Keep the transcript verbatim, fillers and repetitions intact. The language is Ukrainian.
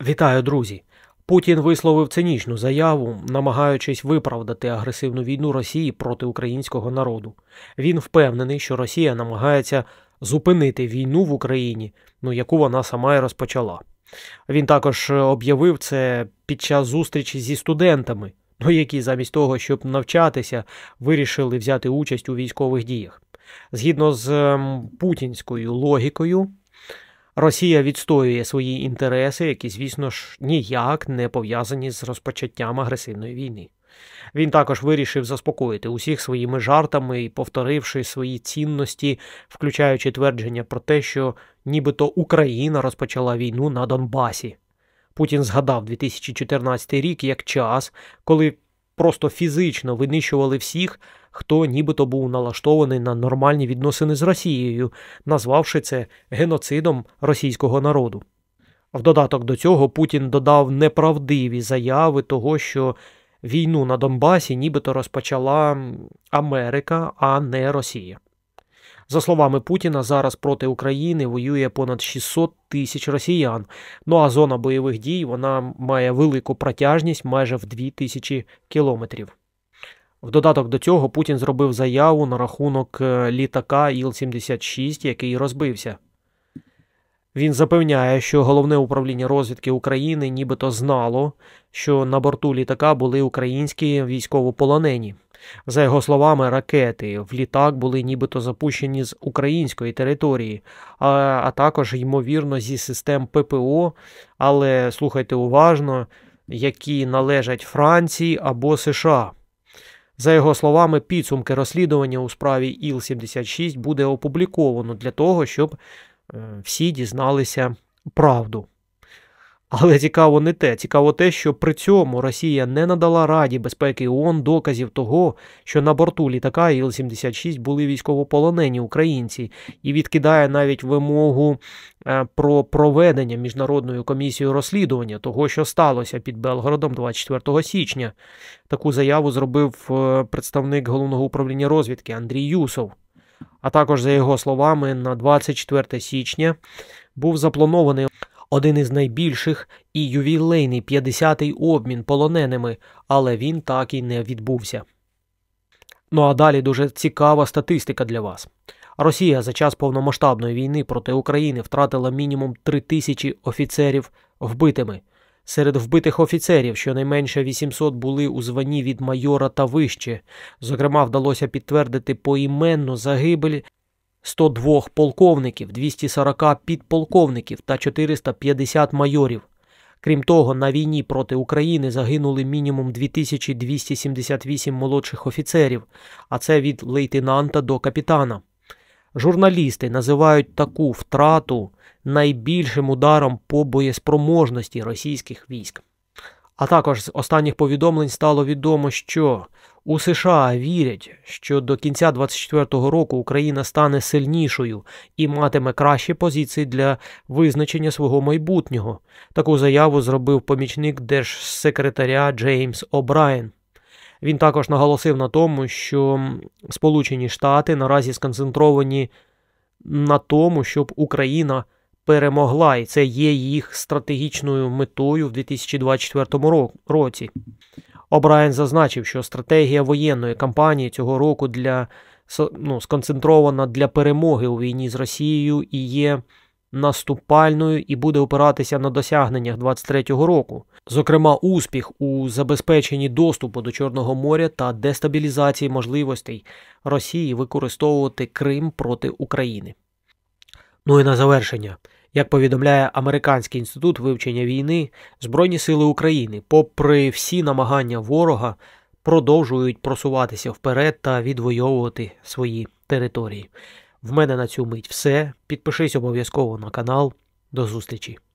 Вітаю, друзі! Путін висловив цинічну заяву, намагаючись виправдати агресивну війну Росії проти українського народу. Він впевнений, що Росія намагається зупинити війну в Україні, ну, яку вона сама і розпочала. Він також об'явив це під час зустрічі зі студентами, ну, які замість того, щоб навчатися, вирішили взяти участь у військових діях. Згідно з ем, путінською логікою, Росія відстоює свої інтереси, які, звісно ж, ніяк не пов'язані з розпочаттям агресивної війни. Він також вирішив заспокоїти усіх своїми жартами і повторивши свої цінності, включаючи твердження про те, що нібито Україна розпочала війну на Донбасі. Путін згадав дві тисячі чотирнадцятий рік як час, коли просто фізично винищували всіх, хто нібито був налаштований на нормальні відносини з Росією, назвавши це геноцидом російського народу. В додаток до цього Путін додав неправдиві заяви того, що війну на Донбасі нібито розпочала Америка, а не Росія. За словами Путіна, зараз проти України воює понад шістсот тисяч росіян, ну а зона бойових дій вона має велику протяжність майже в дві тисячі кілометрів. В додаток до цього Путін зробив заяву на рахунок літака Іл сімдесят шість, який розбився. Він запевняє, що Головне управління розвідки України нібито знало, що на борту літака були українські військовополонені. За його словами, ракети в літак були нібито запущені з української території, а, а також, ймовірно, зі систем ППО, але, слухайте уважно, які належать Франції або США. За його словами, підсумки розслідування у справі Іл сімдесят шість буде опубліковано для того, щоб е, всі дізналися правду. Але цікаво не те. Цікаво те, що при цьому Росія не надала Раді безпеки ООН доказів того, що на борту літака Іл сімдесят шість були військовополонені українці, і відкидає навіть вимогу е, про проведення Міжнародною комісією розслідування того, що сталося під Белгородом двадцять четвертого січня. Таку заяву зробив е, представник Головного управління розвідки Андрій Юсов. А також, за його словами, на двадцять четверте січня був запланований один із найбільших і ювілейний п'ятдесятий обмін полоненими, але він так і не відбувся. Ну а далі дуже цікава статистика для вас. Росія за час повномасштабної війни проти України втратила мінімум три тисячі офіцерів вбитими. Серед вбитих офіцерів щонайменше вісімсот були у званні від майора та вище. Зокрема, вдалося підтвердити поіменну загибель сто двох полковників, двісті сорок підполковників та чотириста п'ятдесят майорів. Крім того, на війні проти України загинули мінімум дві тисячі двісті сімдесят вісім молодших офіцерів, а це від лейтенанта до капітана. Журналісти називають таку втрату найбільшим ударом по боєспроможності російських військ. А також з останніх повідомлень стало відомо, що у США вірять, що до кінця двадцять четвертого року Україна стане сильнішою і матиме кращі позиції для визначення свого майбутнього. Таку заяву зробив помічник держсекретаря Джеймс О'Брайен. Він також наголосив на тому, що Сполучені Штати наразі сконцентровані на тому, щоб Україна перемогла, і це є їх стратегічною метою в дві тисячі двадцять четвертому році. О'Брайен зазначив, що стратегія воєнної кампанії цього року для, ну, сконцентрована для перемоги у війні з Росією і є наступальною і буде опиратися на досягненнях двадцять третього року. Зокрема, успіх у забезпеченні доступу до Чорного моря та дестабілізації можливостей Росії використовувати Крим проти України. Ну і на завершення. Як повідомляє Американський інститут вивчення війни, Збройні сили України, попри всі намагання ворога, продовжують просуватися вперед та відвоювати свої території. В мене на цю мить все. Підпишись обов'язково на канал. До зустрічі!